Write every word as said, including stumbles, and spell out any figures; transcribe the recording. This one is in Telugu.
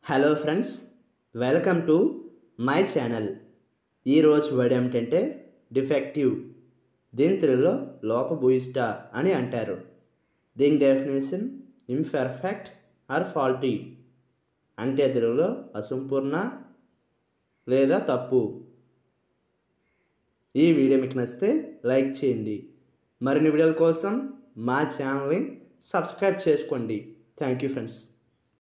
Hello friends, welcome to my channel. ఈరోజు వర్డ్ ఏమిటంటే డిఫెక్టివ్. దీని తెలుగులో లోపభూయిష్ట అని అంటారు. దీని డెఫినేషన్ ఇంపర్ఫెక్ట్ ఆర్ ఫాల్టీ, అంటే తెలుగులో అసంపూర్ణ లేదా తప్పు. ఈ వీడియో మీకు నచ్చితే లైక్ చేయండి. మరిన్ని వీడియోల కోసం మా ఛానల్ని సబ్స్క్రైబ్ చేసుకోండి. Thank you friends.